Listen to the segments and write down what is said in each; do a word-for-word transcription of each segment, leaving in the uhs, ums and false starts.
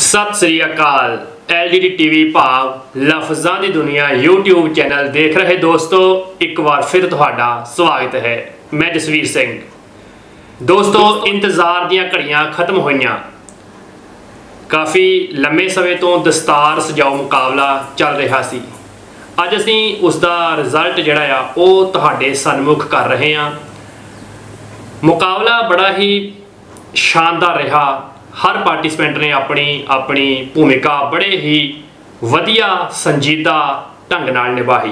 सत श्री अकाल। L D D TV भाव लफजां दी दुनिया यूट्यूब चैनल देख रहे दोस्तों, एक बार फिर तुहाडा स्वागत है। मैं जसवीर सिंह। दोस्तों, इंतजार दीयां घड़ियां खत्म होईयां। काफ़ी लंबे समय तो दस्तार सजाओ मुकाबला चल रहा सी। अज असीं उसका रिजल्ट जिहड़ा आ वो तुहाडे सन्मुख कर रहे हैं। मुकाबला बड़ा ही शानदार रहा। हर पार्टिसिपेंट ने अपनी अपनी भूमिका बड़े ही वधिया संजीदा ढंग नाल निभाई।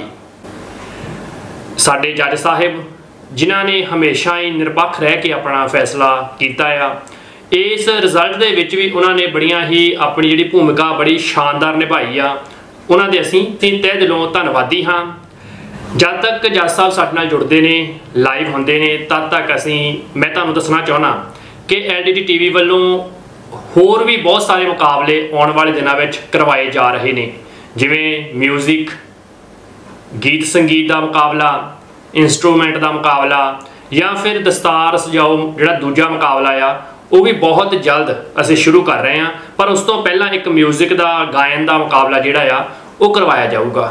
साडे जज साहिब जिन्हां ने हमेशा ही निरपक्ष रह के अपना फैसला किया आ, इस रिजल्ट दे विच भी उन्होंने बड़ियां ही अपनी जिहड़ी भूमिका बड़ी शानदार निभाई आ। उन्हां दे असीं तहे दिलों धन्नवादी हाँ। जब तक जज साहब साडे नाल जुड़ते हैं, लाइव होंदे ने, तद तक असीं मैं तुहानूं दसना चाहुंदा कि एल डी डी टीवी वालों होर भी बहुत सारे मुकाबले आने वाले दिनों में करवाए जा रहे हैं, जिमें म्यूजिक गीत संगीत का मुकाबला, इंस्ट्रूमेंट का मुकाबला या फिर दस्तार सजाओ जिहड़ा दूजा मुकाबला आ वो भी बहुत जल्द असीं शुरू कर रहे हैं। पर उस तो पहला एक म्यूजिक का गायन का मुकाबला जिहड़ा आ वो करवाया जाऊगा।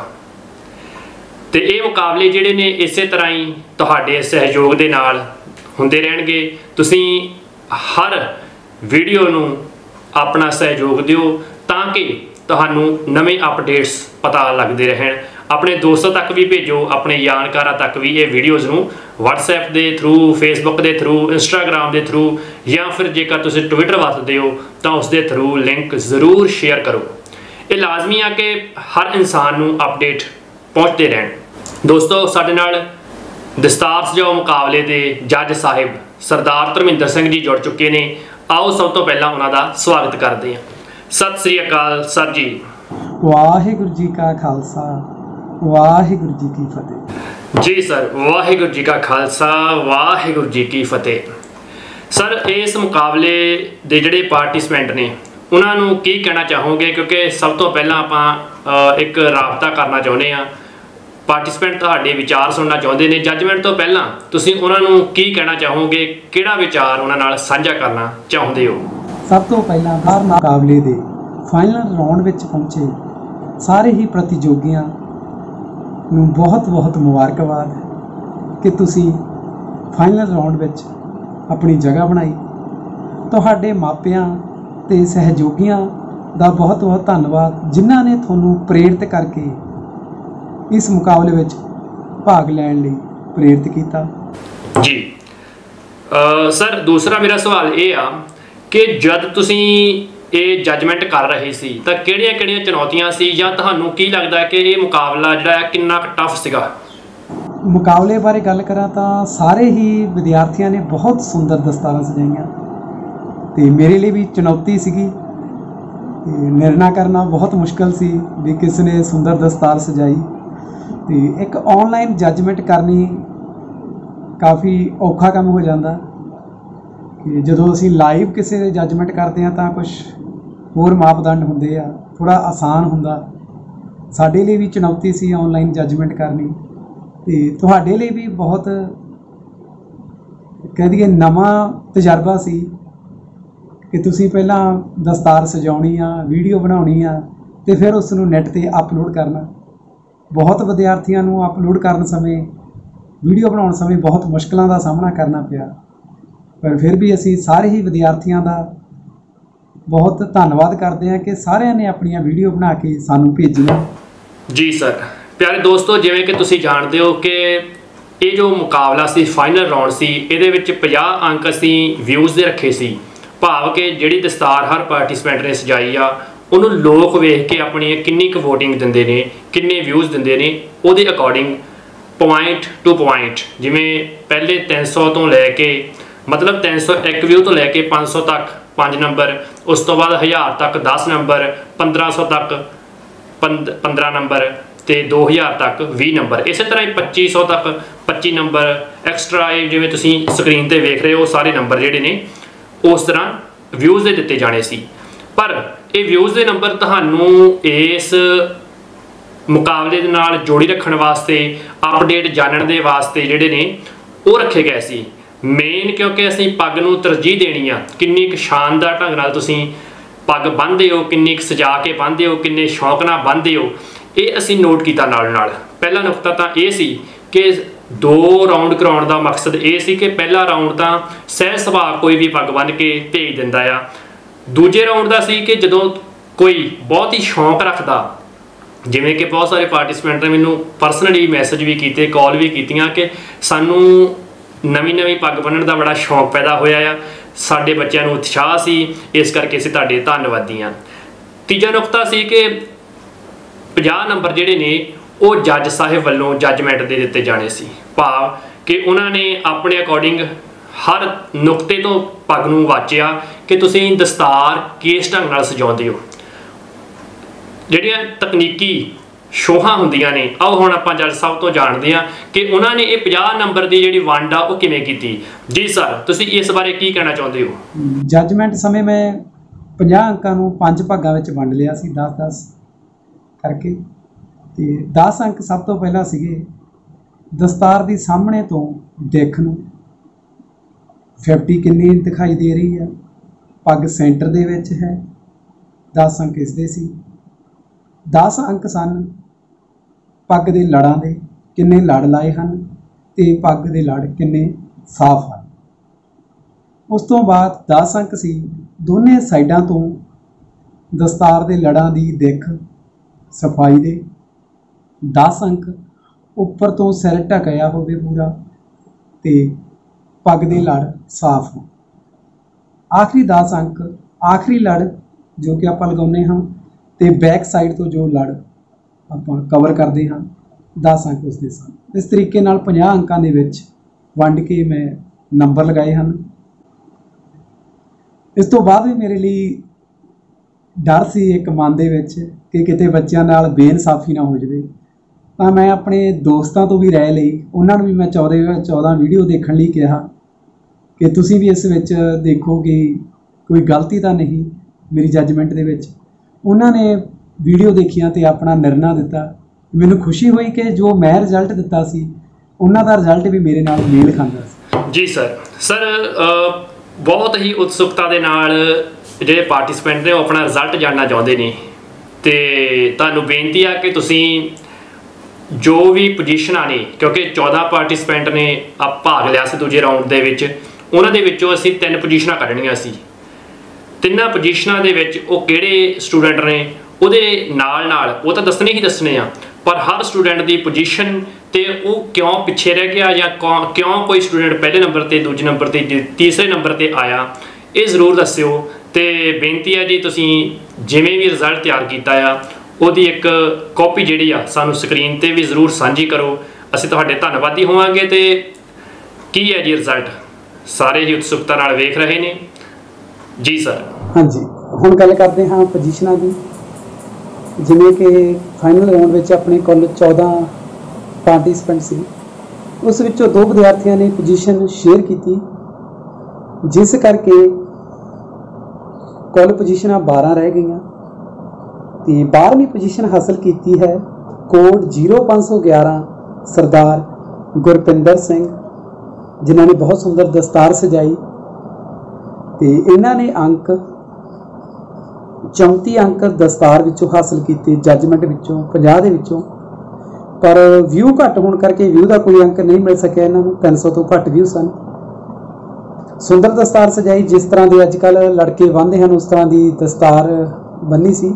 तो ये मुकाबले जिहड़े ने इस तरह ही तुहाडे सहयोग दे नाल हुंदे रहणगे। तुसीं हर वीडियो नूं अपना सहयोग दिओ ताकि तुहानूं नवे अपडेट्स पता लगते रहन। अपने दोस्तों तक भी भेजो, अपने जानकारां तक भी ये वीडियोज़ नूं व्हाट्सएप के थ्रू, फेसबुक के थ्रू, इंस्टाग्राम के थ्रू या फिर जेकर तुसीं ट्विटर वरतदे हो तो उसके थ्रू लिंक जरूर शेयर करो। ये लाजमी है कि हर इंसान नूं अपडेट पहुँचते रहन। दोस्तों, साडे नाल दस्तार सजाओ मुकाबले के जज साहिब सरदार धर्मिंदर सिंह जी जुड़ चुके हैं। आओ सब तो पहला उन्होंने स्वागत करते हैं। सत श्री अकाल सर जी। वाहिगुरू जी का खालसा वाहिगुरू जी की फतेह। जी सर, वाहिगुरू जी का खालसा वाहिगुरू जी की फतेह। सर, इस मुकाबले के जिहड़े पार्टिसिपेंट ने उन्होंने की कहना चाहोगे, क्योंकि सब तो पहला आप एक राबता करना चाहते हैं, पार्टिसिपेंट तुहाडे विचार सुनना चाहते हैं। जजमेंट तो पहला तुसीं उन्हां नूं की कहना चाहोगे, किहड़ा विचार उन्हां नाल साझा करना चाहुंदे हो? सब तो पहला हर मुकाबले दे फाइनल राउंड विच पहुंचे सारे ही प्रतियोगियां नूं बहुत बहुत मुबारकबाद कि तुसीं फाइनल राउंड विच अपनी जगह बनाई। तुहाडे मापियां ते सहयोगियां दा बहुत बहुत धन्नवाद जिन्हां ने तुहानूं प्रेरित करके इस मुकाबले में भाग लैण लई प्रेरित किया। जी आ, सर, दूसरा मेरा सवाल ये आ कि जब तुसीं ये जजमेंट कर रहे सी तां किहड़ियां-किहड़ियां चुनौतियां सी, या तुहानूं की लगदा है कि ये मुकाबला जिहड़ा किन्ना टफ सीगा? मुकाबले बारे गल करा तां सारे ही विद्यार्थियों ने बहुत सुंदर दस्तारां सजाईयां ते मेरे लिए भी चुनौती सीगी। निर्णय करना बहुत मुश्किल सी भी किसने सुंदर दस्तार सजाई। तो एक ऑनलाइन जजमेंट करनी काफ़ी औखा काम हो जाता कि जो असी लाइव किसी दे जजमेंट करते हैं तो कुछ होर मापदंड होंदे आ, थोड़ा आसान हुंदा। साडे लिए भी चुनौती सी ऑनलाइन जजमेंट करनी, तो तुहाडे लिए भी बहुत कह दईए नवां तजर्बा सी कि तुसीं पहलां दस्तार सजाउणी आ, वीडियो बनाउणी आ ते फिर उस नूं नैट ते अपलोड करना। बहुत विद्यार्थियों को अपलोड करने समय, वीडियो बनाने समय बहुत मुश्किलों का सामना करना पिया, पर फिर भी असी सारे ही विद्यार्थियों का बहुत धन्यवाद करते हैं कि सारे ने अपनी वीडियो बना के सानू भेजियां। जी सर। प्यारे दोस्तों, जिवें कि तुसीं जानते हो कि ये जो मुकाबला सी फाइनल राउंड सी, इहदे विच पचास अंक असीं व्यूज़ दे रखे सी। भाव कि जिहड़ी दस्तार हर पार्टिसिपेंट ने सजाई आ उन्होंने लोग वेख के अपनी किन्नी क वोटिंग दिंदे ने, किन्ने व्यूज़ दिंदे ने, उहदे अकॉर्डिंग पॉइंट टू पॉइंट, जिमें पहले तीन सौ तो लैके मतलब तीन सौ एक व्यू तो लैके पाँच सौ तक पाँच नंबर, उस तो बाद हज़ार तक दस नंबर, पंद्रह सौ तक पंद पंद्रह नंबर, तो दो हज़ार तक भी नंबर, इस तरह ही पच्ची सौ तक पच्ची नंबर एक्सट्रा। जिमें तुसीं स्क्रीन पर वेख रहे हो सारे नंबर जिहड़े ने उस तरह व्यूज़ दे दिते जाने सी। पर ये व्यूज़ के नंबर तुहानूं इस मुकाबले दे नाल जोड़ी रखने वास्ते, अपडेट जानने दे वास्ते जिहड़े ने वो रखे गए सी। मेन क्योंकि असीं पग नूं तरजीह देनी आ, किन्नी क शानदार ढंग नाल तुसीं पग बन्नदे हो, किन्नी सजा के बन्नदे हो, किन्ने शौक नाल बन्नदे हो, ये असीं नोट किया नाल नाल। पहला नुकता तो यह सी कि दो राउंड कराउण दा मकसद ये सी कि पहला राउंड तो सहज सुभाअ कोई भी पग बन के भेज दिंदा आ। दूजे राउंड का सी कि जदों कोई बहुत ही शौक रखता, जिवें कि बहुत सारे पार्टिसिपेंट ने मैनूं परसनली मैसेज भी किए, कॉल भी कीतियां कि सानूं नवीं नवीं पग बन्नण दा बड़ा शौक पैदा होया आ, साडे बच्चों नूं उत्साह सी, इस करके असीं तुहाडे धन्नवादी हां। तीजा नुकता सी कि पचास नंबर जिहड़े ने वो जज साहिब वालों जजमेंट दे दिते जाने सी, भाव कि उन्होंने अपने अकॉर्डिंग हर नुकते तो पग नूं वाचिया कि तुसीं दस्तार किस ढंग नाल सजाउंदे हो। जिहड़ियां तकनीकी शोहां हुंदियां ने, आओ हुण आपां जज साहब तो जाणदे हां कि उन्होंने ये पचास नंबर की जिहड़ी वंड आ वो किवें कीती। जी सर, तुसीं इस बारे की कहना चाहुंदे हो? जजमेंट समय मैं पचास अंकां नूं पंज भागां विच वंड लिया सी, दस दस करके। ते दस अंक सब तो पहला सीगे दस्तार दी सामने तो दिख नूं फिफ्टी किन्नी दिखाई दे रही है, पग सेंटर दे विच है, दस अंक इसदे सी। दस अंक सन पग दे लड़ां दे, किन्ने लड़ लाए हन ते पग दे लड़ किन्ने साफ हन। उस तो बाद दस अंक सी दोने साइडां तो दस्तार दे लड़ां दी दिख सफाई दे। दस अंक उपर तो सिर ढकिया होवे पूरा ते पग दे लड़ साफ हो। आखिरी दस अंक आखिरी लड़ जो कि आपां लगाउने हां ते बैक साइड तो जो लड़ आपां कवर करते हाँ, दस अंक उसदे सन। इस तरीके नाल पचास अंकां दे विच वंड के मैं नंबर लगाए हैं। इस तो बाद भी मेरे लिए डर सी एक मन दे विच कि किते बच्चों नाल बेइनसाफी ना हो जाए, तो मैं अपने दोस्तों तो भी राय लई, उन्होंने भी मैं चौदह चौदह वीडियो देखने लई कहा कि तुसीं भी इस विच देखो कि कोई गलती तो नहीं मेरी जजमेंट दे विच। उन्होंने वीडियो देखियां ते अपना निर्णय दिता। मैनूं खुशी हुई कि जो मैं रिजल्ट दिता सी उन्हां दा रिजल्ट भी मेरे नाल मेल खांदा सी। जी सर। सर बहुत ही उत्सुकता दे नाल ਜਿਹੜੇ पार्टिसिपेंट ने वो अपना रिजल्ट जानना चाहते हैं, तो तुहानूं बेनती है कि तुसीं जो भी पोजीशनां ने, क्योंकि चौदह पार्टिसिपेंट ने आप भाग लिया सी दूजे राउंड दे विच, उन्हां दे विचों असीं तीन पोजीशनां कढणीआं सी। तिन्नां पोजीशनां दे विच वो किहड़े स्टूडेंट ने ਉਹਦੇ ਨਾਲ ਨਾਲ ਉਹ ਤਾਂ ਦੱਸਣੇ ਹੀ ਦੱਸਣੇ ਆ, ਪਰ ਹਰ ਸਟੂਡੈਂਟ ਦੀ ਪੋਜੀਸ਼ਨ ਤੇ ਉਹ ਕਿਉਂ ਪਿੱਛੇ ਰਹਿ ਗਿਆ ਜਾਂ ਕਿਉਂ ਕੋਈ ਸਟੂਡੈਂਟ ਪਹਿਲੇ ਨੰਬਰ ਤੇ, ਦੂਜੇ ਨੰਬਰ ਤੇ, ਤੀਸਰੇ ਨੰਬਰ ਤੇ ਆਇਆ, ਇਹ ਜ਼ਰੂਰ ਦੱਸਿਓ। ਤੇ ਬੇਨਤੀ ਹੈ ਜੀ ਤੁਸੀਂ ਜਿਵੇਂ ਵੀ ਰਿਜ਼ਲਟ ਤਿਆਰ ਕੀਤਾ ਆ ਉਹਦੀ ਇੱਕ ਕਾਪੀ ਜਿਹੜੀ ਆ ਸਾਨੂੰ ਸਕਰੀਨ ਤੇ ਵੀ ਜ਼ਰੂਰ ਸਾਂਝੀ ਕਰੋ, ਅਸੀਂ ਤੁਹਾਡੇ ਧੰਨਵਾਦੀ ਹੋਵਾਂਗੇ। ਤੇ ਕੀ ਹੈ ਜੀ ਰਿਜ਼ਲਟ, ਸਾਰੇ ਹੀ ਉਤਸੁਕਤਾ ਨਾਲ ਵੇਖ ਰਹੇ ਨੇ। ਜੀ ਸਰ। ਹਾਂਜੀ, ਹੁਣ ਗੱਲ ਕਰਦੇ ਹਾਂ ਪੋਜੀਸ਼ਨਾਂ ਦੀ। ਜਿਵੇਂ ਕਿ ਫਾਈਨਲ ਰਾਊਂਡ ਵਿੱਚ ਆਪਣੇ ਕੁੱਲ ਚੌਦਾਂ ਪਾਰਟੀਸਪੈਂਟ ਸੀ, ਉਸ ਵਿੱਚੋਂ ਦੋ ਵਿਦਿਆਰਥੀਆਂ ਨੇ ਪੋਜੀਸ਼ਨ ਸ਼ੇਅਰ ਕੀਤੀ, ਜਿਸ ਕਰਕੇ ਕੁੱਲ ਪੋਜੀਸ਼ਨਾਂ ਬਾਰਾਂ ਰਹਿ ਗਈਆਂ। ਤੇ ਬਾਰ੍ਹਵੀਂ ਪੋਜੀਸ਼ਨ ਹਾਸਲ ਕੀਤੀ ਹੈ ਕੋਡ ਜ਼ੀਰੋ ਪੰਜ ਸੌ ਗਿਆਰਾਂ ਸਰਦਾਰ ਗੁਰਪਿੰਦਰ ਸਿੰਘ, ਜਿਨ੍ਹਾਂ ਨੇ ਬਹੁਤ ਸੁੰਦਰ ਦਸਤਾਰ ਸਜਾਈ। ਤੇ ਇਹਨਾਂ ਨੇ ਅੰਕ चौंती अंक दस्तार विचों हासिल किए, जजमेंट विचों पचास दे विचों, पर व्यू घट होने करके व्यू का कोई अंक नहीं मिल सकिया इन्हों, तीन सौ तो घट व्यू सन। सुंदर दस्तार सजाई, जिस तरह के अजकल लड़के बन्नते हैं उस तरह की दस्तार बन्नी सी।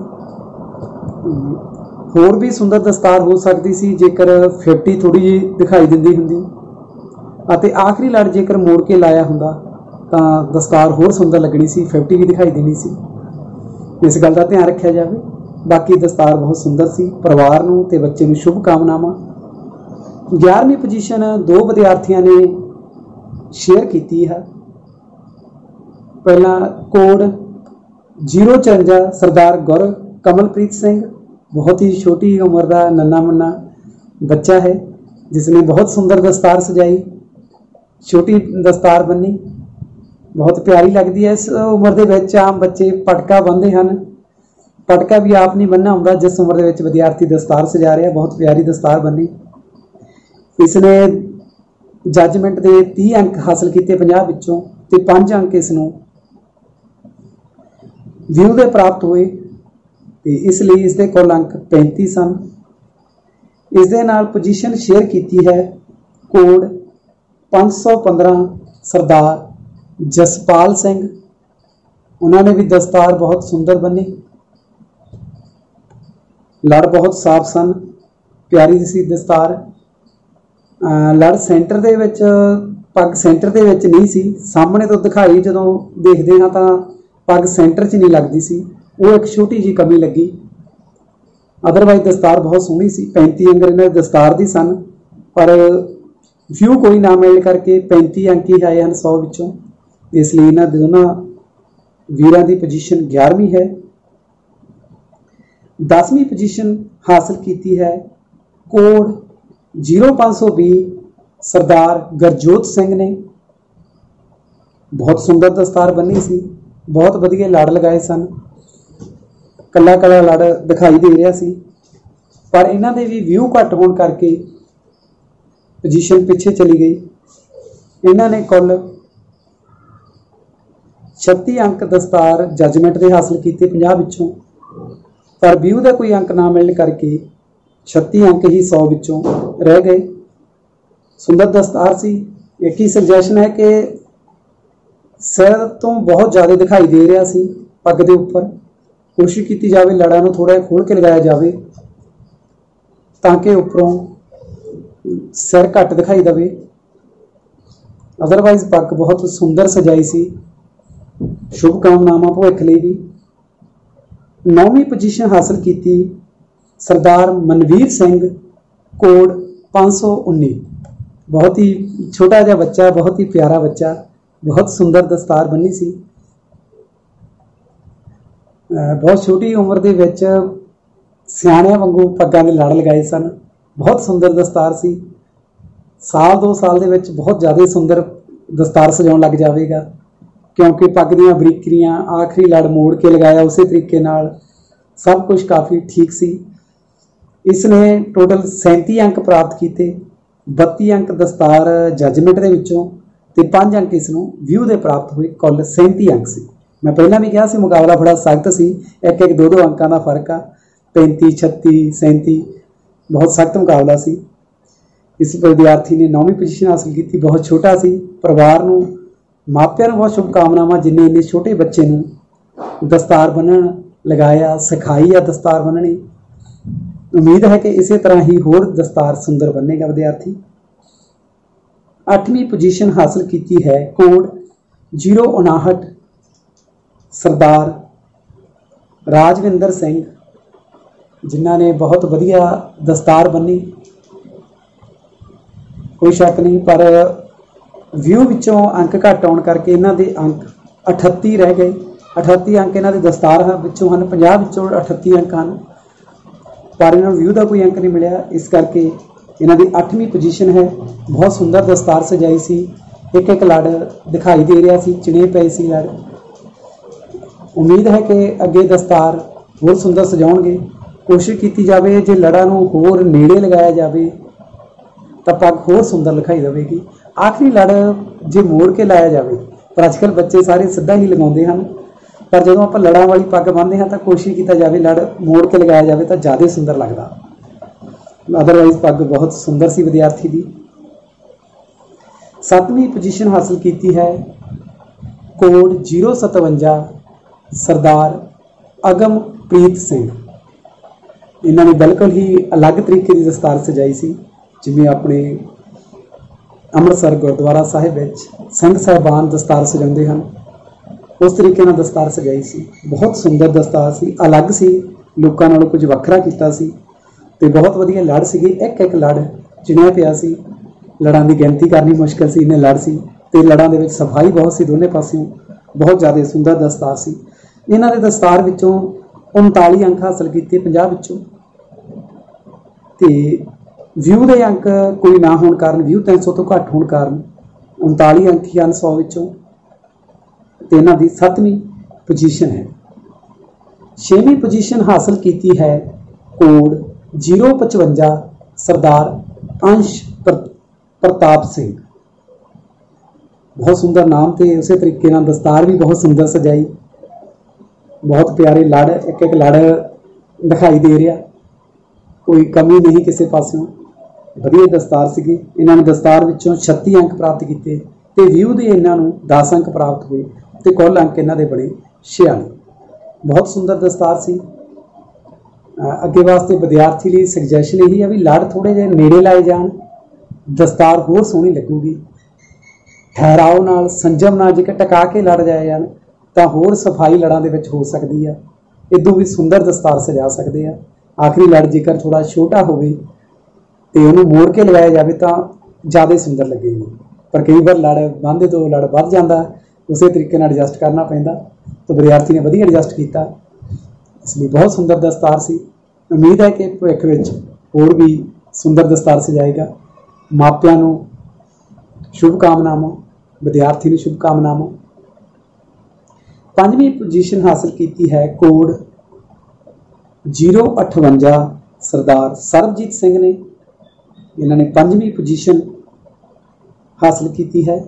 होर भी सुंदर दस्तार हो सकती सी जेकर फिफ्टी थोड़ी जी दिखाई दिंदी हुंदी, अते आखिरी लड़ जेकर मोड़ के लाया हुंदा तां दस्तार होर सुंदर लगनी सी, फिफ्टी भी दिखाई देनी सी। इस गल का ध्यान रखा जाए। बाकी दस्तार बहुत सुंदर सी, परिवार नूं ते बच्चे नूं शुभकामनावां। ग्यारहवीं पोजीशन दो विद्यार्थियों ने शेयर की है। पहला कोड जीरो चौंजा सरदार गुर कमलप्रीत सिंह, बहुत ही छोटी उम्र का नन्ना मुन्ना बच्चा है जिसने बहुत सुंदर दस्तार सजाई, छोटी दस्तार बन्नी, बहुत प्यारी लगती है। इस उम्र के विच आम बच्चे पटका बन्नते हैं, पटका भी आप नहीं बनना आउंदा, जिस उम्र के विच विद्यार्थी दस्तार सजा रहा, बहुत प्यारी दस्तार बनी। इसने जजमेंट के तीह अंक हासिल किए पचास विचों, ते पांच अंक इसनूं ਵਿਊ ਦੇ ਪ੍ਰਾਪਤ ਹੋਏ ਤੇ ਇਸ ਲਈ ਇਸ ਦੇ ਕੁੱਲ ਅੰਕ ਪੈਂਤੀ ਸਨ। ਇਸ ਦੇ ਨਾਲ ਪੋਜੀਸ਼ਨ ਸ਼ੇਅਰ ਕੀਤੀ ਹੈ ਕੋਡ ਪੰਜ सौ पंद्रह सरदार जसपाल सिंह। उन्होंने भी दस्तार बहुत सुंदर बनी, लड़ बहुत साफ सन, प्यारी सी दस्तार। लड़ सेंटर दे विच पग सेंटर दे विच नहीं सी, सामने तो दिखाई जदों देखते हाँ तो पग सेंटर च नहीं लगती सी, वो एक छोटी जी कमी लगी। अदरवाइज दस्तार बहुत सोहनी सी। पैंती अंक इन्हां दी दस्तार दी सन, पर व्यू कोई ना मिल करके पैंती अंक ही आए हैं सौ विचों। इसलिए इन्हां दोनों वीरां दी पोजीशन ग्यारहवीं है। दसवीं पोजीशन हासिल की है कोड जीरो पाँच सौ भी सरदार गुरजोत सिंह ने। बहुत सुंदर दस्तार बनी सी, बहुत वधिया लड़ लगाए सन, कला कला लड़ दिखाई दे रहा सी, पर इन्हां दे भी व्यू घट होने करके पोजीशन पिछे चली गई। इन्होंने कुल छत्ती अंक दस्तार जजमेंट के हासिल किए पचास विचों, पर व्यू का कोई अंक ना मिलने करके छत्ती अंक ही सौ विचों रह गए। सुंदर दस्तार सी। एक ही सजेशन है कि सिर तो बहुत ज़्यादा दिखाई दे रहा सी पग के उपर। कोशिश की जाए लड़ा नूं थोड़ा खोल के लगाया जाए ताकि उपरों सिर घट दिखाई दे। अदरवाइज पग बहुत सुंदर सजाई सी। शुभकामनावां भविख लई भी। नौवीं पोजीशन हासिल की सरदार मनवीर सिंह कोड पाँच सौ उन्नी। बहुत ही छोटा जिहा बच्चा, बहुत ही प्यारा बच्चा, बहुत सुंदर दस्तार बनी सी। बहुत छोटी उम्र दे विच सियाणियां वांगू पग्गां दे लड़ लगाए सन। बहुत सुंदर दस्तार सी। साल दो साल दे विच बहुत ज़्यादा सुंदर दस्तार सजाउण लग जाएगा, क्योंकि पग दीआं बरीकियां आखिरी लड़ मोड़ के लगाया उस तरीके नाल सब कुछ काफ़ी ठीक सी। इसने टोटल सैंती अंक प्राप्त किए। बत्ती अंक दस्तार जजमेंट दे विचों ते पांच अंक इसनूं व्यू दे प्राप्त हुए। कुल सैंती अंक सी। मैं पहला भी कहा सी मुकाबला बड़ा सख्त सी, एक एक दो दो अंकों का फर्क आ। पैंती छत्ती सैंती बहुत सख्त मुकाबला सी। इस विद्यार्थी ने नौवीं पोजीशन हासिल की। बहुत छोटा सी। परिवार नूं मापियां नूं बहुत शुभकामनावां जिन्हें इन्ने छोटे बच्चे नूं दस्तार बन्नण लगाया, सिखाई आ दस्तार बन्नणी। उम्मीद है कि इस तरह ही होर दस्तार सुंदर बनेगा विद्यार्थी। अठवीं पोजीशन हासिल की है कोड जीरो उनाहठ सरदार राजविंदर सिंह, जिन्हों ने बहुत वधिया दस्तार बनी, कोई शक नहीं। पर व्यू विचों अंक घट आने करके इन्हों के अंक अठत्ती रह गए। अठत्ती अंक इन्हों के दस्तार विचों हैं, पचास विचों अठत्ती अंक हैं, पर इन्होंने व्यू का कोई अंक नहीं मिला। इस करके इन्हों की अठवीं पोजीशन है। बहुत सुंदर दस्तार सजाई सी। एक एक लड़ दिखाई दे रहा सी, चिणे पे सी लड़। उम्मीद है कि अगे दस्तार होर सुंदर सजाउणगे। कोशिश की जाए जे लड़ा नूं होर नेड़े लगाया जाए तो पग होर सुंदर दिखाई देगी। आखिरी लड़ जे मोड़ के लाया जाए, पर अजकल बच्चे सारे सीधा ही लगाते हैं, पर जो आप लड़ा वाली पग बन्नते हैं तो कोशिश की जाए लड़ मोड़ के लगाया जाए तो ज़्यादा सुंदर लगता। अदरवाइज पग बहुत सुंदर सी विद्यार्थी की। सतवीं पोजीशन हासिल की है कोड जीरो सतवंजा सरदार अगमप्रीत सिंह। इन्होंने बिल्कुल ही अलग तरीके की दस्तार सजाई सी, जिमें अपने अमृतसर गुरुद्वारा साहिब विच सिंह साहिबान दस्तार सजाते हैं, उस तरीके नाल दस्तार सजाई सी। बहुत सुंदर दस्तार सी, अलग सी, लोकां नालों कुछ वखरा कीता सी ते बहुत वधिया लड़ सी। एक एक लड़ चिणिया पिया सी। लड़ां की गिनती करनी मुश्किल सी, इन्ने लड़ सी ते लड़ां दे विच सफाई बहुत सी, दोनों पासों बहुत ज़्यादा सुंदर दस्तार सी। इन्हां दे दस्तार विचों उनताली अंक हासिल किए पचास विचों, ते व्यू के अंक कोई ना होने कारण व्यू तीन सौ तो घट होने कारण उनताली अंक ही हैं सौ विचों, ते इन्हां दी सतवीं पोजीशन है। छेवीं पोजीशन हासिल की है कोड जीरो पचवंजा सरदार अंश प्रताप सिंह। बहुत सुंदर नाम थे, उस तरीके नाल दस्तार भी बहुत सुंदर सजाई। बहुत प्यारे लड़, एक एक लड़ दिखाई दे रहा, कोई कमी नहीं किसी पासों। वधिया दस्तार सी। इन्होंने दस्तार विचों छत्ती अंक प्राप्त किए तो व्यू के इन्हों दस अंक प्राप्त हुए तो कुल अंक इन्हों के बने छियाली। बहुत सुंदर दस्तार सी। अगे वास्ते विद्यार्थी लिए सजेशन यही है भी लड़ थोड़े जे नेड़े लाए जान, दस्तार होर सोहनी लगूगी। ठहराव नाल संजम नाल जेकर टका के लड़ जाए जान तो होर सफाई लड़ां दे विच हो सकती है, इदों भी सुंदर दस्तार सजा सकते हैं। आखिरी लड़ जेकर थोड़ा छोटा होवे तो उन्होंने मोड़ के लगाया जाए तो ज़्यादा सुंदर लगेगी, पर कई बार लड़ बंधे तो लड़ बढ़ जाता, उस तरीके एडजस्ट करना पैंदा। तो विद्यार्थी ने वधिया एडजस्ट किया, इसलिए बहुत सुंदर दस्तार सी। उम्मीद है कि भविख विच होर भी सुंदर दस्तार सजाएगा। मापियां नूं शुभकामनावां, विद्यार्थी नूं शुभकामनावां। पंजवीं पोजीशन हासिल की है कोड जीरो अठवंजा सरदार सरबजीत सिंह ने। इन्होंने पंजवीं पोजीशन हासिल की है।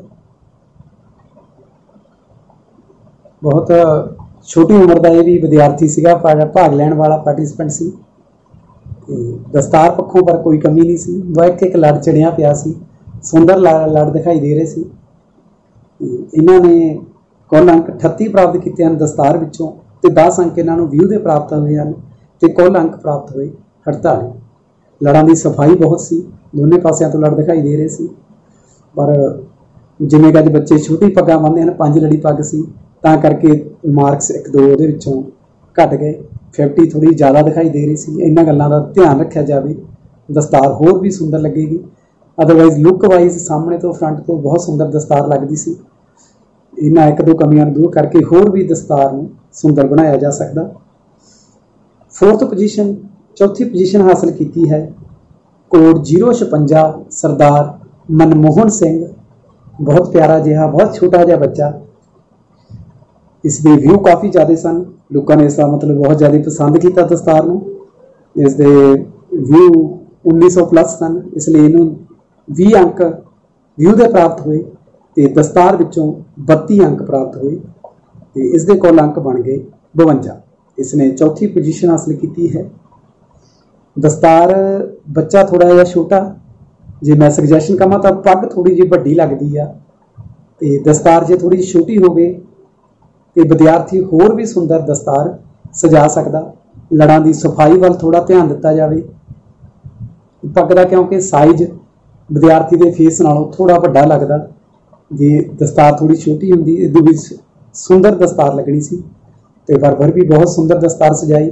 बहुत छोटी उम्र का यह भी विद्यार्थी सीगा, भाग लैण वाला पार्टिसिपेंट सी। दस्तार पक्षों पर कोई कमी नहीं सी। वह एक एक लड़ चढ़िया पिया सी, सुंदर लड़ दिखाई दे रहे सी। इन्होंने कुल अंक अठत्ती प्राप्त किए हैं दस्तार विचों ते दस अंक इन्हों व्यू के प्राप्त हुए हैं तो कुल अंक प्राप्त हुए अड़ताली। लड़ां की सफाई बहुत सी, दोनों पासों तो लड़ दिखाई दे रहे सी। पर जिमें अज बच्चे छोटी पग्गां बन्नदे हैं, पंज लड़ी पग सी तां करके मार्क्स एक दो दे विचों घट गए। फिफ्टी थोड़ी ज़्यादा दिखाई दे रही सी। इन्हां गल्लां दा ध्यान रखा जाए, दस्तार होर भी सुंदर लगेगी। अदरवाइज लुक वाइज सामने तो फ्रंट तो बहुत सुंदर दस्तार लगती सी। इन्हां एक दो कमियां दूर करके होर भी दस्तार नूं सुंदर बनाया जा सकता। फोर्थ पोजीशन, चौथी पोजीशन हासिल की है कोड जीरो छपंजा सरदार मनमोहन सिंह। बहुत प्यारा जिहा, बहुत छोटा जिहा बच्चा। इसके व्यू काफ़ी ज़्यादा सन, लोगों ने इसका मतलब बहुत ज़्यादा पसंद किया दस्तार नूं। इसके व्यू उन्नीस सौ प्लस सन, इसलिए इनू भी अंक व्यू के प्राप्त हुए तो दस्तार विचों बत्ती अंक प्राप्त हुए तो इसके कुल अंक बन गए बवंजा। इसने चौथी पोजीशन हासिल की है। दस्तार बच्चा थोड़ा जिहा छोटा, जे मैं सजेशन कहां तो पग थोड़ी जी वड्डी लगती है तो दस्तार जे थोड़ी छोटी हो गई तो विद्यार्थी होर भी सुंदर दस्तार सजा सकता। लड़ां की सफाई वाल थोड़ा ध्यान दिता जाए। पग का क्योंकि साइज विद्यार्थी के फेस नालों थोड़ा वड्डा लगता, जे दस्तार थोड़ी छोटी होंदी इदों भी सुंदर दस्तार लगनी सी। तो बरबर भी बहुत सुंदर दस्तार सजाई।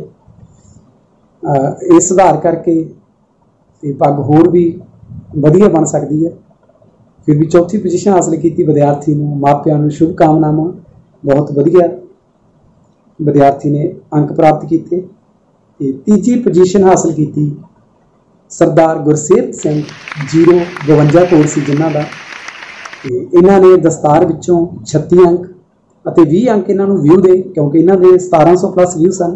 ये सुधार करके पग होर भी वधिया बन सकती है। फिर भी चौथी पोजीशन हासिल की विद्यार्थी नूं, मापियां नूं शुभकामनावां। बहुत वधिया विद्यार्थी ने अंक प्राप्त किए। तीजी पोजीशन हासिल की सरदार गुरसेवक सिंह जीरो बवंजा कोड सी जिन्हां दा। इन्होंने दस्तार विचों छत्ती अंक और भी अंक इन्हों व्यू दे, क्योंकि इन्होंने सतारह सौ प्लस व्यू सन।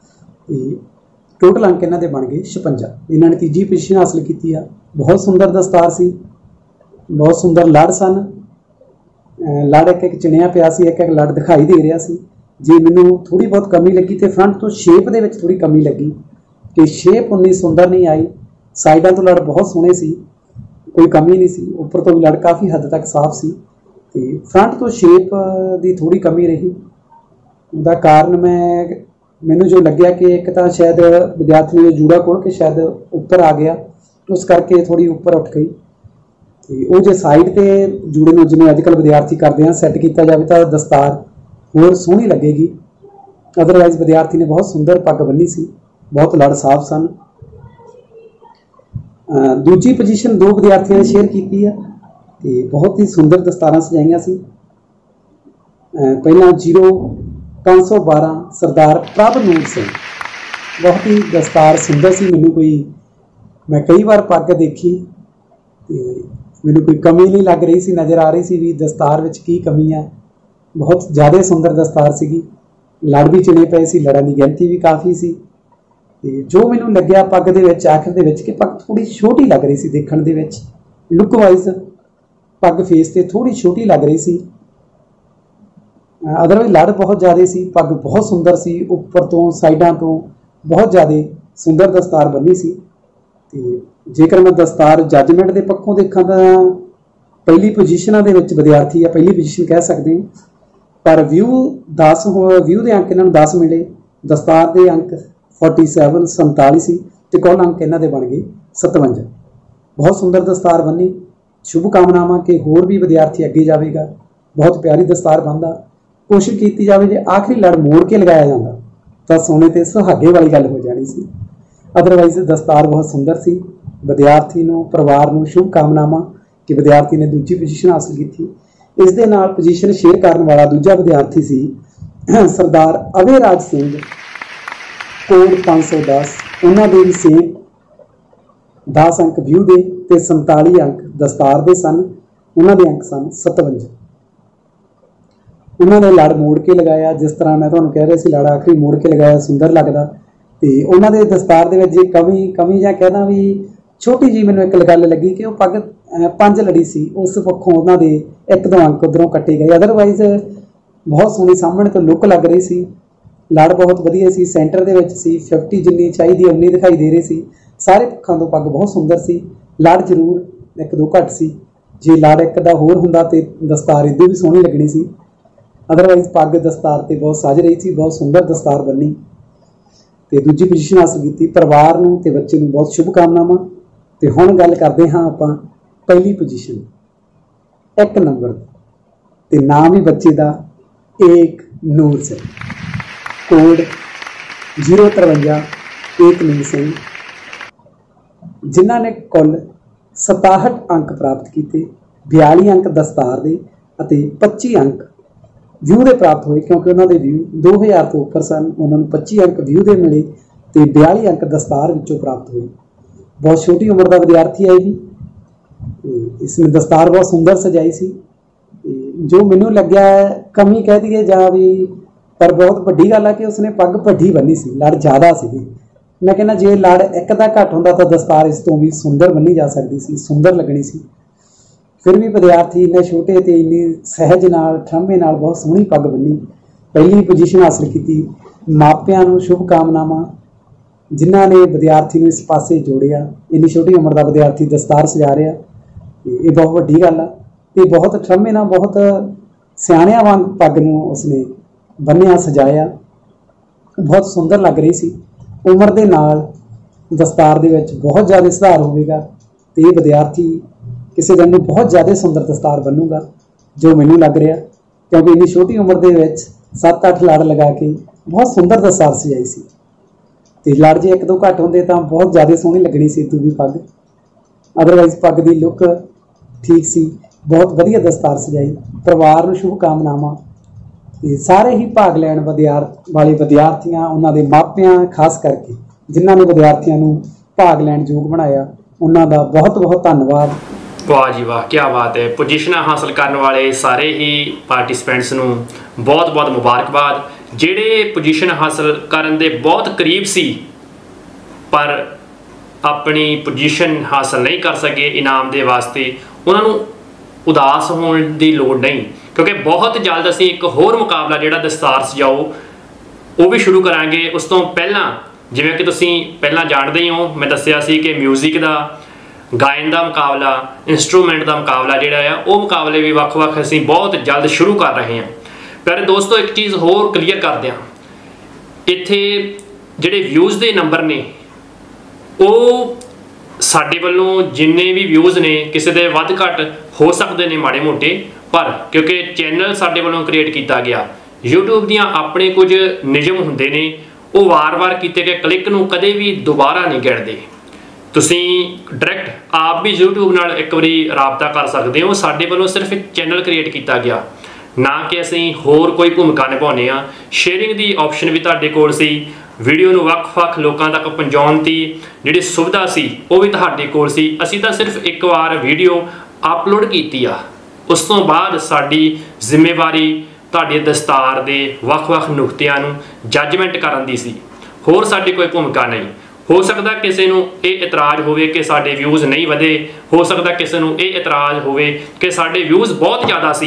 टोटल अंक इन्हों के बन गए छपंजा। इन्होंने तीजी पोजीशन हासिल की है। बहुत सुंदर दस्तार सी, बहुत सुंदर लड़ सन। लड़ एक एक चिणिया पिया सी, एक एक लड़ दिखाई दे रहा सी। जे मैनू थोड़ी बहुत कमी लगी तो फ्रंट तो शेप दे विच थोड़ी कमी लगी कि शेप उन्नी सुंदर नहीं आई। साइडों तो लड़ बहुत सोहने सी, कोई कमी नहीं सी। उपर तो भी लड़ काफ़ी हद तक साफ सी। तो फ्रंट तो शेप की थोड़ी कमी रही। उसका कारण मैं मैनू जो लग्या कि एक तो शायद विद्यार्थी ने जूड़ा खोल के शायद उपर आ गया, तो उस करके थोड़ी उपर उठ गई। वो जो साइड पे जूड़े में जिन्हें अजकल विद्यार्थी करते हैं सैट किया जाए तो दस्तार होर सोहनी लगेगी। अदरवाइज विद्यार्थी ने बहुत सुंदर पग बन्नी सी, बहुत लड़ साफ सन। दूजी पोजीशन दो विद्यार्थियों ने शेयर की है तो बहुत ही सुंदर दस्तार सजाइया सी। पहला जीरो पाँच सौ बारह सरदार प्रभनूर सिंह। बहुत ही दस्तार सुंदर सी। मैनू कोई मैं कई बार पग देखी मैनू कोई कमी नहीं लग रही सी, नज़र आ रही सी भी दस्तार विच की कमी है। बहुत ज़्यादा सुंदर दस्तार सी। लड़ भी चिणे पे सी, लड़ां की गिनती भी काफ़ी सी। जो मैनू लग्या पग दे विच आखिर दे विच कि पग थोड़ी छोटी लग रही सी देखण दे विच, लुक वाइज पग फेस ते थोड़ी छोटी लग रही सी। ਅਦਰਵਾਈਜ਼ ਲੜ ਬਹੁਤ ਜ਼ਿਆਦਾ ਸੀ, ਪੱਗ ਬਹੁਤ ਸੁੰਦਰ ਸੀ, ਉੱਪਰ ਤੋਂ ਸਾਈਡਾਂ ਤੋਂ ਬਹੁਤ ਜ਼ਿਆਦਾ ਸੁੰਦਰ ਦਸਤਾਰ ਬੰਨੀ ਸੀ। ਤੇ ਜੇਕਰ ਮੈਂ ਦਸਤਾਰ ਜੱਜਮੈਂਟ ਦੇ ਪੱਖੋਂ ਦੇਖਾਂ ਤਾਂ ਪਹਿਲੀ ਪੋਜੀਸ਼ਨਾਂ ਦੇ ਵਿੱਚ ਵਿਦਿਆਰਥੀ ਆ, ਪਹਿਲੀ ਪੋਜੀਸ਼ਨ ਕਹਿ ਸਕਦੇ ਹਾਂ। ਪਰ ਵਿਊ ਦਸ ਵਿਊ ਦੇ ਅੰਕ ਇਹਨਾਂ ਨੂੰ ਦਸ ਮਿਲੇ, ਦਸਤਾਰ ਦੇ ਅੰਕ ਸੈਂਤਾਲੀ ਸੰਤਾਲੀ ਸੀ ਤੇ ਕੁੱਲ ਅੰਕ ਇਹਨਾਂ ਦੇ ਬਣ ਗਏ ਸਤਵੰਜਾ। ਬਹੁਤ ਸੁੰਦਰ ਦਸਤਾਰ ਬੰਨੀ। ਸ਼ੁਭ ਕਾਮਨਾਵਾਂ ਕਿ ਹੋਰ ਵੀ ਵਿਦਿਆਰਥੀ ਅੱਗੇ ਜਾਵੇਗਾ। ਬਹੁਤ ਪਿਆਰੀ ਦਸਤਾਰ ਬੰਨਦਾ। ਕੋਸ਼ਿਸ਼ ਕੀਤੀ ਜਾਵੇ ਜੇ ਆਖਰੀ ਲੜ ਮੋੜ ਕੇ ਲਗਾਇਆ ਜਾਂਦਾ ਤਾਂ ਸੋਨੇ ਤੇ ਸੁਹਾਗੇ ਵਾਲੀ ਗੱਲ ਹੋ ਜਾਣੀ ਸੀ। ਅਦਰਵਾਈਜ਼ ਦਸਤਾਰ ਬਹੁਤ ਸੁੰਦਰ ਸੀ। ਵਿਦਿਆਰਥੀ ਨੂੰ, ਪਰਿਵਾਰ ਨੂੰ ਸ਼ੁਭ ਕਾਮਨਾਵਾਂ ਕਿ ਵਿਦਿਆਰਥੀ ਨੇ ਦੂਜੀ ਪੋਜੀਸ਼ਨ ਹਾਸਲ ਕੀਤੀ। ਇਸ ਦੇ ਨਾਲ ਪੋਜੀਸ਼ਨ ਸ਼ੇਅਰ ਕਰਨ ਵਾਲਾ ਦੂਜਾ ਵਿਦਿਆਰਥੀ ਸੀ ਸਰਦਾਰ ਅਵੇਰਾਜ ਸਿੰਘ, ਕੋਡ ਪੰਜ ਸੌ ਦਸ। ਉਹਨਾਂ ਦੇ ਵੀ ਸੇਮ ਦਸ ਅੰਕ ਵਿਊ ਦੇ ਤੇ ਸੰਤਾਲੀ ਅੰਕ ਦਸਤਾਰ ਦੇ ਸਨ। ਉਹਨਾਂ ਦੇ ਅੰਕ ਸਨ ਸਤਵੰਜਾ। ਉਹਨਾਂ ਨੇ ਲੜ ਮੋੜ ਕੇ ਲਗਾਇਆ। ਜਿਸ ਤਰ੍ਹਾਂ ਮੈਂ ਤੁਹਾਨੂੰ ਕਹਿ ਰਿਹਾ ਸੀ, ਲੜ ਆਖਰੀ ਮੋੜ ਕੇ ਲਗਾਇਆ, ਸੁੰਦਰ ਲੱਗਦਾ। ਤੇ ਉਹਨਾਂ ਦੇ ਦਸਤਾਰ ਦੇ ਵਿੱਚ ਜੇ ਕਮੀ ਕਮੀ ਜਾਂ ਕਹਿਦਾ ਵੀ ਛੋਟੀ ਜਿਹੀ ਮੈਨੂੰ ਇੱਕ ਗੱਲ ਲੱਗੀ ਕਿ ਉਹ ਪੱਗ ਪੰਜ ਲੜੀ ਸੀ, ਉਸ ਪੱਖੋਂ ਉਹਨਾਂ ਦੇ ਇੱਕ ਦੋ ਅੰਕ ਉੱਧਰੋਂ ਕੱਟੇ ਗਏ। ਅਦਰਵਾਈਜ਼ ਬਹੁਤ ਸੋਹਣੀ ਸਾਹਮਣੇ ਤੋਂ ਲੁੱਕ ਲੱਗ ਰਹੀ ਸੀ। ਲੜ ਬਹੁਤ ਵਧੀਆ ਸੀ, ਸੈਂਟਰ ਦੇ ਵਿੱਚ ਸੀ, ਫਿਫਟੀ ਜਿੰਨੀ ਚਾਹੀਦੀ ਉਨੀ ਦਿਖਾਈ ਦੇ ਰਹੀ ਸੀ। ਸਾਰੇ ਪੱਖਾਂ ਤੋਂ ਪੱਗ ਬਹੁਤ ਸੁੰਦਰ ਸੀ। ਲੜ ਜ਼ਰੂਰ ਇੱਕ ਦੋ ਘੱਟ ਸੀ। ਜੇ ਲੜ ਇੱਕ ਦਾ ਹੋਰ ਹੁੰਦਾ ਤੇ ਦਸਤਾਰ ਇੱਦੋਂ ਵੀ ਸੋਹਣੀ ਲੱਗਣੀ ਸੀ। ਅਦਰਵਾਈਜ਼ ਪੱਗ ਦਸਤਾਰ ਤੇ ਬਹੁਤ ਸਜ ਰਹੀ ਸੀ, ਬਹੁਤ ਸੁੰਦਰ ਦਸਤਾਰ ਬੰਨੀ ਤੇ ਦੂਜੀ ਪੋਜੀਸ਼ਨ ਹਾਸਲ ਕੀਤੀ। ਪਰਿਵਾਰ ਨੂੰ ਤੇ ਬੱਚੇ ਨੂੰ ਬਹੁਤ ਸ਼ੁਭ ਕਾਮਨਾਵਾਂ। ਤੇ ਹੁਣ ਗੱਲ ਕਰਦੇ ਹਾਂ ਆਪਾਂ ਪਹਿਲੀ ਪੋਜੀਸ਼ਨ, ਇੱਕ ਨੰਬਰ ਤੇ ਨਾਮ ਹੀ ਬੱਚੇ ਦਾ ਏਕ ਨੂਰ ਸਿੰਘ, ਕੋਡ ਜ਼ੀਰੋ ਤਰਵੰਜਾ ਏਕਲੀਨ ਸਿੰਘ, ਜਿਨ੍ਹਾਂ ਨੇ ਕੁੱਲ ਸਤਾਹਠ ਅੰਕ ਪ੍ਰਾਪਤ ਕੀਤੇ। ਬਿਆਲੀ ਅੰਕ ਦਸਤਾਰ ਦੇ ਅਤੇ ਪੱਚੀ ਅੰਕ ਵਿਊ ਦੇ ਪ੍ਰਾਪਤ ਹੋਏ, ਕਿਉਂਕਿ ਉਹਨਾਂ ਦੇ ਵਿਊ ਦੋ ਹਜ਼ਾਰ ਤੋਂ ਉੱਪਰ ਸਨ। ਉਹਨਾਂ ਨੂੰ ਪੱਚੀ ਅੰਕ ਵਿਊ ਦੇ ਮਿਲੇ ਤੇ ਬਿਆਲੀ ਅੰਕ ਦਸਤਾਰ ਵਿੱਚੋਂ ਪ੍ਰਾਪਤ ਹੋਏ। ਬਹੁਤ ਛੋਟੀ ਉਮਰ ਦਾ ਵਿਦਿਆਰਥੀ ਹੈ ਜੀ। ਇਸਨੇ ਦਸਤਾਰ ਬਹੁਤ ਸੁੰਦਰ ਸਜਾਈ ਸੀ। ਜੋ ਮੈਨੂੰ ਲੱਗਿਆ ਕਮੀ ਕਹਿ ਦਈਏ ਜਾਂ ਵੀ, ਪਰ ਬਹੁਤ ਵੱਡੀ ਗੱਲ ਆ ਕਿ ਉਸਨੇ ਪੱਗ ਵੱਡੀ ਬੰਨੀ ਸੀ, ਲੜ ਜ਼ਿਆਦਾ ਸੀਗੀ। ਮੈਂ ਕਹਿੰਦਾ ਜੇ ਲੜ ਇੱਕ ਦਾ ਘੱਟ ਹੁੰਦਾ ਤਾਂ ਦਸਤਾਰ ਇਸ ਤੋਂ ਵੀ ਸੁੰਦਰ ਬੰਨੀ ਜਾ ਸਕਦੀ ਸੀ, ਸੁੰਦਰ ਲੱਗਣੀ ਸੀ। ਫਿਰ ਵੀ ਵਿਦਿਆਰਥੀ ਇੰਨੇ ਛੋਟੇ ਤੇ ਇੰਨੀ ਸਹਿਜ ਨਾਲ, ਠਰਮੇ ਨਾਲ ਬਹੁਤ ਸੋਹਣੀ ਪੱਗ ਬੰਨੀ, ਪਹਿਲੀ ਪੋਜੀਸ਼ਨ ਹਾਸਲ ਕੀਤੀ। ਮਾਪਿਆਂ ਨੂੰ ਸ਼ੁਭ ਕਾਮਨਾਵਾਂ ਜਿਨ੍ਹਾਂ ਨੇ ਵਿਦਿਆਰਥੀ ਨੂੰ ਇਸ ਪਾਸੇ ਜੋੜਿਆ। ਇੰਨੀ ਛੋਟੀ ਉਮਰ ਦਾ ਵਿਦਿਆਰਥੀ ਦਸਤਾਰ ਸਜਾ ਰਿਹਾ, ਇਹ ਬਹੁਤ ਵੱਡੀ ਗੱਲ ਆ। ਤੇ ਬਹੁਤ ਠਰਮੇ ਨਾਲ, ਬਹੁਤ ਸਿਆਣਿਆਂ ਵਾਂਗ ਪੱਗ ਨੂੰ ਉਸਨੇ ਬੰਨਿਆ, ਸਜਾਇਆ। ਬਹੁਤ ਸੁੰਦਰ ਲੱਗ ਰਹੀ ਸੀ। ਉਮਰ ਦੇ ਨਾਲ ਦਸਤਾਰ ਦੇ ਵਿੱਚ ਬਹੁਤ ਜ਼ਿਆਦਾ ਸੁਧਾਰ ਹੋਵੇਗਾ ਤੇ ਇਹ ਵਿਦਿਆਰਥੀ ਕਿਸੇ ਦਿਨ ਨੂੰ ਬਹੁਤ ਜ਼ਿਆਦਾ ਸੁੰਦਰ ਦਸਤਾਰ ਬੰਨੂਗਾ, ਜੋ ਮੈਨੂੰ ਲੱਗ ਰਿਹਾ, ਕਿਉਂਕਿ ਇੰਨੀ ਛੋਟੀ ਉਮਰ ਦੇ ਵਿੱਚ ਸੱਤ ਅੱਠ ਲੜ ਲਗਾ ਕੇ ਬਹੁਤ ਸੁੰਦਰ ਦਸਤਾਰ ਸਜਾਈ ਸੀ। ਤੇ ਲੜ ਜੇ ਇੱਕ ਦੋ ਘੱਟ ਹੁੰਦੇ ਤਾਂ ਬਹੁਤ ਜ਼ਿਆਦਾ ਸੋਹਣੀ ਲੱਗਣੀ ਸੀ ਤੂੰ ਵੀ ਪੱਗ। ਅਦਰਵਾਈਜ਼ ਪੱਗ ਦੀ ਲੁੱਕ ਠੀਕ ਸੀ, ਬਹੁਤ ਵਧੀਆ ਦਸਤਾਰ ਸਜਾਈ। ਪਰਿਵਾਰ ਨੂੰ ਸ਼ੁਭ ਕਾਮਨਾਵਾਂ ਤੇ ਸਾਰੇ ਹੀ ਭਾਗ ਲੈਣ ਵਿਦਿਆਰਥ ਵਾਲੇ ਵਿਦਿਆਰਥੀਆਂ, ਉਹਨਾਂ ਦੇ ਮਾਪਿਆਂ, ਖਾਸ ਕਰਕੇ ਜਿਨ੍ਹਾਂ ਨੇ ਵਿਦਿਆਰਥੀਆਂ ਨੂੰ ਭਾਗ ਲੈਣ ਯੋਗ ਬਣਾਇਆ, ਉਹਨਾਂ ਦਾ ਬਹੁਤ ਬਹੁਤ ਧੰਨਵਾਦ। ਵਾਹ ਜੀ ਵਾਹ, ਕੀ ਬਾਤ ਹੈ। ਪੋਜੀਸ਼ਨਾਂ ਹਾਸਲ ਕਰਨ ਵਾਲੇ ਸਾਰੇ ਹੀ ਪਾਰਟਿਸਪੈਂਟਸ ਨੂੰ ਬਹੁਤ ਬਹੁਤ ਮੁਬਾਰਕਬਾਦ। ਜਿਹੜੇ ਪੋਜੀਸ਼ਨ ਹਾਸਲ ਕਰਨ ਦੇ ਬਹੁਤ ਕਰੀਬ ਸੀ ਪਰ ਆਪਣੀ ਪੋਜੀਸ਼ਨ ਹਾਸਲ ਨਹੀਂ ਕਰ ਸਕੇ ਇਨਾਮ ਦੇ ਵਾਸਤੇ, ਉਹਨਾਂ ਨੂੰ ਉਦਾਸ ਹੋਣ ਦੀ ਲੋੜ ਨਹੀਂ, ਕਿਉਂਕਿ ਬਹੁਤ ਜਲਦ ਅਸੀਂ ਇੱਕ ਹੋਰ ਮੁਕਾਬਲਾ ਜਿਹੜਾ ਦਸਤਾਰ ਸਜਾਓ ਉਹ ਵੀ ਸ਼ੁਰੂ ਕਰਾਂਗੇ। ਉਸ ਤੋਂ ਪਹਿਲਾਂ ਜਿਵੇਂ ਕਿ ਤੁਸੀਂ ਪਹਿਲਾਂ ਜਾਣਦੇ ਹੀ ਹੋ, ਮੈਂ ਦੱਸਿਆ ਸੀ ਕਿ ਮਿਊਜ਼ਿਕ ਦਾ, ਗਾਇਨ ਦਾ ਮੁਕਾਬਲਾ, ਇੰਸਟਰੂਮੈਂਟ ਦਾ ਮੁਕਾਬਲਾ ਜਿਹੜਾ ਆ, ਉਹ ਮੁਕਾਬਲੇ ਵੀ ਵੱਖ-ਵੱਖ ਅਸੀਂ ਬਹੁਤ ਜਲਦ ਸ਼ੁਰੂ ਕਰ ਰਹੇ ਹਾਂ। ਪਿਆਰੇ ਦੋਸਤੋ, ਇੱਕ ਚੀਜ਼ ਹੋਰ ਕਲੀਅਰ ਕਰਦੇ ਹਾਂ, ਇੱਥੇ ਜਿਹੜੇ ਵਿਊਜ਼ ਦੇ ਨੰਬਰ ਨੇ ਉਹ ਸਾਡੇ ਵੱਲੋਂ ਜਿੰਨੇ ਵੀ ਵਿਊਜ਼ ਨੇ, ਕਿਸੇ ਦੇ ਵੱਧ ਘੱਟ ਹੋ ਸਕਦੇ ਨੇ ਮਾੜੇ ਮੋਟੇ, ਪਰ ਕਿਉਂਕਿ ਚੈਨਲ ਸਾਡੇ ਵੱਲੋਂ ਕ੍ਰੀਏਟ ਕੀਤਾ ਗਿਆ, YouTube ਦੀਆਂ ਆਪਣੇ ਕੁਝ ਨਿਯਮ ਹੁੰਦੇ ਨੇ, ਉਹ ਵਾਰ-ਵਾਰ ਕੀਤੇ ਗਏ ਕਲਿੱਕ ਨੂੰ ਕਦੇ ਵੀ ਦੁਬਾਰਾ ਨਹੀਂ ਗਿਣਦੇ। ਤੁਸੀਂ ਡਾਇਰੈਕਟ ਆਪ ਵੀ YouTube ਨਾਲ ਇੱਕ ਵਾਰੀ ਰਾਬਤਾ ਕਰ ਸਕਦੇ ਹੋ। ਸਾਡੇ ਵੱਲੋਂ ਸਿਰਫ ਇੱਕ ਚੈਨਲ ਕ੍ਰੀਏਟ ਕੀਤਾ ਗਿਆ, ਨਾ ਕਿ ਅਸੀਂ ਹੋਰ ਕੋਈ ਭੂਮਿਕਾ ਨਿਭਾਉਂਦੇ ਹਾਂ। ਸ਼ੇਅਰਿੰਗ ਦੀ ਆਪਸ਼ਨ ਵੀ ਤੁਹਾਡੇ ਕੋਲ ਸੀ, ਵੀਡੀਓ ਨੂੰ ਵੱਖ-ਵੱਖ ਲੋਕਾਂ ਤੱਕ ਪਹੁੰਚਾਉਣ ਦੀ ਜਿਹੜੀ ਸੁਵਿਧਾ ਸੀ ਉਹ ਵੀ ਤੁਹਾਡੇ ਕੋਲ ਸੀ। ਅਸੀਂ ਤਾਂ ਸਿਰਫ ਇੱਕ ਵਾਰ ਵੀਡੀਓ ਅਪਲੋਡ ਕੀਤੀ ਆ, ਉਸ ਤੋਂ ਬਾਅਦ ਸਾਡੀ ਜ਼ਿੰਮੇਵਾਰੀ ਤੁਹਾਡੇ ਦਸਤਾਰ ਦੇ ਵੱਖ-ਵੱਖ ਨੁਕਤਿਆਂ ਨੂੰ ਜੱਜਮੈਂਟ ਕਰਨ ਦੀ ਸੀ, ਹੋਰ ਸਾਡੀ ਕੋਈ ਭੂਮਿਕਾ ਨਹੀਂ। ਹੋ ਸਕਦਾ ਕਿਸੇ ਨੂੰ ਇਹ ਇਤਰਾਜ਼ ਹੋਵੇ ਕਿ ਸਾਡੇ ਵਿਊਜ਼ ਨਹੀਂ ਵਧੇ, ਹੋ ਸਕਦਾ ਕਿਸੇ ਨੂੰ ਇਹ ਇਤਰਾਜ਼ ਹੋਵੇ ਕਿ ਸਾਡੇ ਵਿਊਜ਼ ਬਹੁਤ ਜ਼ਿਆਦਾ ਸੀ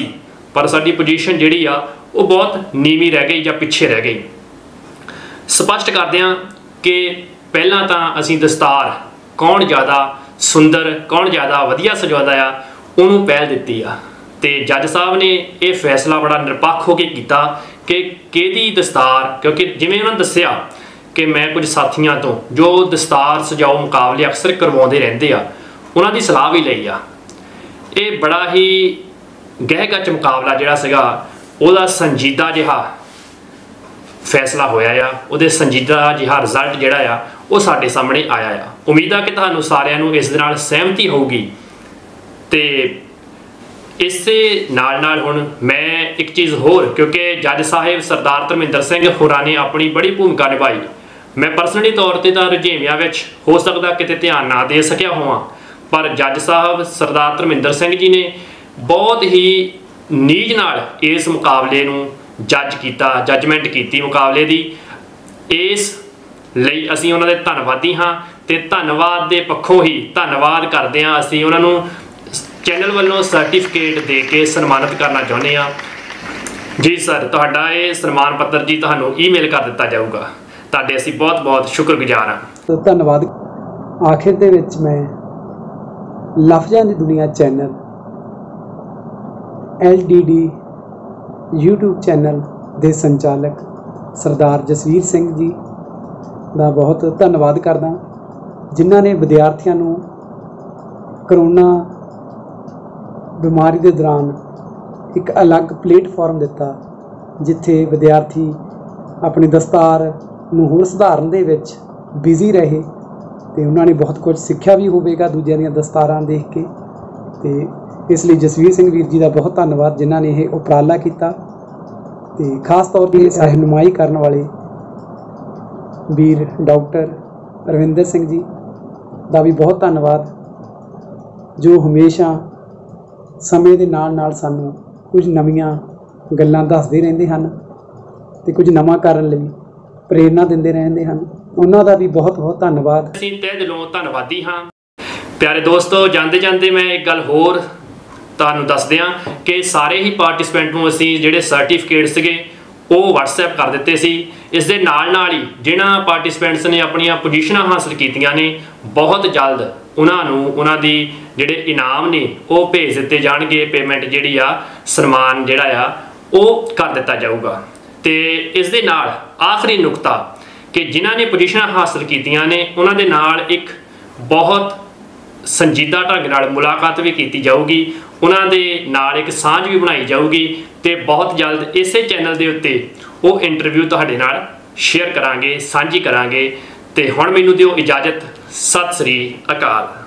पर साडी पोजीशन जिहड़ी आ वो बहुत नीवी रह गई या पिछे रह गई। स्पष्ट करदे हां कि पहलां तां असीं दस्तार कौन ज़्यादा सुंदर कौन ज़्यादा वधिया सजाउंदा आ उहनूं पहल दित्ती आ ते जज साहब ने यह फैसला बड़ा निरपक्ष हो के कीता कि किहदी दस्तार, क्योंकि जिवें उन्होंने दस्सिया कि मैं कुछ साथियों तो जो दस्तार सजाओ मुकाबले अक्सर करवाते रहते आ उन्हों की सलाह भी लई आ। ये बड़ा ही गहगच मुकाबला जिहड़ा सीगा उहदा संजीदा जिहा फैसला होया आ, उहदे संजीदा जिहा रिजल्ट जिहड़ा आ वो साडे सामने आया आ। उम्मीद आ कि तुहानूं सारिआं नूं इस दे नाल सहमति होगी। ते इसे नाल नाल हुण मैं एक चीज़ होर, क्योंकि जज साहिब सरदार धर्मिंदर सिंह होरां ने अपनी बड़ी भूमिका निभाई। मैं पर्सनली तौर पर तो रुझेवियां विच हो सकदा किते ध्यान ना दे सकिया होवां, पर जज साहब सरदार धर्मिंदर सिंह जी ने बहुत ही नीज नाल इस मुकाबले नूं जज कीता, जजमेंट कीती मुकाबले दी। इस लई असीं उन्हां दे धन्नवादी हाँ ते धन्नवाद दे पक्षों ही धन्नवाद करदे हां असीं उन्हां नूं चैनल वालों सर्टिफिकेट दे के सन्मानित करना चाहुंदे हां। जी सर, तुहाडा ये सन्मान पत्र जी तुहानूं ईमेल कर दिता जाऊगा। तुहाडे असीं बहुत बहुत शुक्रगुजार हाँ। तो धन्नवाद। आखिर दे विच मैं लफ्ज़ां दी दुनिया channel L D D YouTube channel दे संचालक सरदार जसवीर सिंह जी दा बहुत धन्नवाद करदा, जिन्हां ने विद्यार्थियों नूं करोना बीमारी के दौरान एक अलग प्लेटफॉर्म दिता जिथे विद्यार्थी अपनी दस्तार नूं होर सुधारन दे विच बिजी रहे ते उन्होंने बहुत कुछ सीखा भी होवेगा दूजिਆਂ ਦੀਆਂ दस्तारां देख के। ते इसलिए जसवीर सिंह वीर जी का बहुत धन्नवाद जिन्होंने ये उपराला किया। ते खास तौर पर रहनुमाई करने वाले वीर डॉक्टर रविंदर सिंह जी का भी बहुत धन्नवाद, जो हमेशा समय के नाल नाल सानू कुछ नवीं गल्लां दसदे रहिंदे हन ते कुछ नवां करन लई प्रेरणा दिंदे रहंदे हन। उन्हां दा भी बहुत बहुत धन्नवाद। असीं तहे दिलों धन्नवादी हाँ। प्यारे दोस्तों, जाते जाते मैं एक गल होर तुहानूं दस दियां कि सारे ही पार्टिसिपेंट नूं असीं जिहड़े सर्टिफिकेट सीगे वो वट्सएप कर दिते सी। इस दे नाल नाल ही जिन्हां पार्टिसिपेंट्स ने अपनियां पोजीशनां हासिल कीतियां ने बहुत जल्द उन्हां नूं उन्हां दी जिहड़े इनाम ने वो भेज दिते जाणगे। पेमेंट जिहड़ी आ सन्मान जिहड़ा आ वो कर दिता जाऊगा। ते इस दे नाल आखिरी नुकता कि जिन्हां ने पोजीशनां हासिल कीतियां ने उन्हां दे नाल एक बहुत संजीदा ढंग नाल मुलाकात भी की जाऊगी, उन्हां दे नाल एक सांझ भी बनाई जाऊगी ते बहुत जल्द इसे चैनल के उत्ते वो इंटरव्यू तुहाडे नाल शेयर करांगे, सांझी करांगे। ते हुण मैनूं दिओ इजाजत। सत श्री अकाल।